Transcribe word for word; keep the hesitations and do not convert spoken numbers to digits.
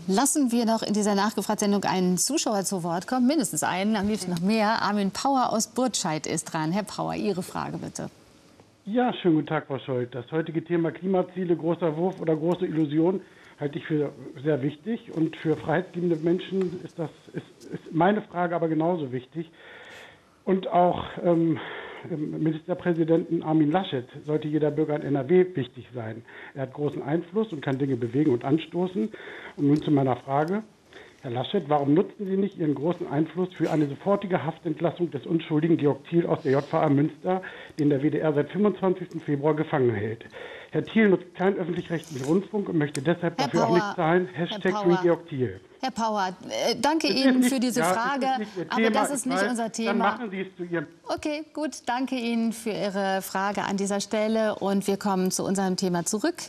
lassen wir noch in dieser Nachgefragt-Sendung einen Zuschauer zu Wort kommen. Mindestens einen, am liebsten noch mehr. Armin Pauer aus Burtscheid ist dran. Herr Pauer, Ihre Frage bitte. Ja, schönen guten Tag, Frau Scholz. Das heutige Thema Klimaziele, großer Wurf oder große Illusion halte ich für sehr wichtig. Und für freiheitsliebende Menschen ist, das, ist, ist meine Frage aber genauso wichtig. Und auch ähm, Ministerpräsidenten Armin Laschet sollte jeder Bürger in N R W wichtig sein. Er hat großen Einfluss und kann Dinge bewegen und anstoßen. Und nun zu meiner Frage. Herr Laschet, warum nutzen Sie nicht Ihren großen Einfluss für eine sofortige Haftentlassung des unschuldigen Georg Thiel aus der J V A Münster, den der W D R seit fünfundzwanzigsten Februar gefangen hält? Herr Thiel nutzt keinen öffentlich-rechtlichen Rundfunk und möchte deshalb Herr dafür Pauer, auch nicht zahlen. Hashtag Free Georg Thiel. Herr Pauer, äh, danke Das Ihnen nicht, für diese ja, Frage, das aber das ist nicht weiß, unser Thema. Dann machen Sie es zu Ihrem... Okay, gut, danke Ihnen für Ihre Frage an dieser Stelle und wir kommen zu unserem Thema zurück.